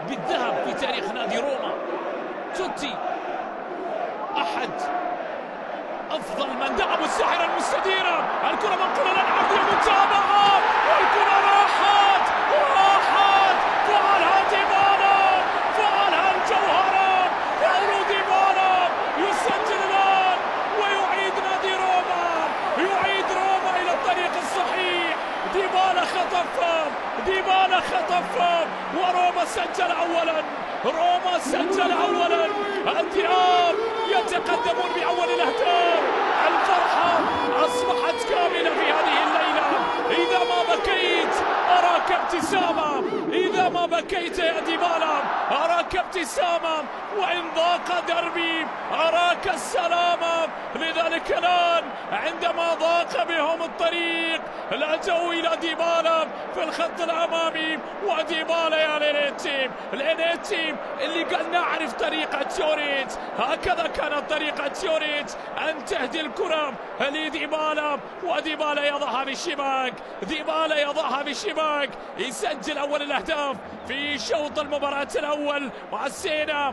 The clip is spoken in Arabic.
بالذهب في تاريخ نادي روما. توتي أحد أفضل من دعموا الساحرة المستديرة. الكرة منقولة للعرضية متابعة والكرة راحت. فعلها ديبالا، فعلها الجوهرة باولو ديبالا. يسجل الآن ويعيد نادي روما، يعيد روما إلى الطريق الصحيح. ديبالا خطف وروما سجل أولا. روما سجل أولا. الذئاب يتقدمون بأول الأهداف. الفرحة أصبحت كاملة في هذه الليلة. إذا ما بكيت أراك ابتسامة، إذا ما بكيت يا ديبالا أراك ابتسامة، وإن ضاق دربي أراك السلامة. لذلك الآن عندما ضاق بهم الطريق لجوا إلى ديبالا في الخط الأمامي. وديبالا يا لينيتي اللي قال نعرف طريقة يوريتش، هكذا كانت طريقة يوريتش أن تهدي الكرة لديبالا، وديبالا يضعها بالشباك، ديبالا يضعها بالشباك، يسجل أول الأهداف في شوط المباراة الأول مع السينا.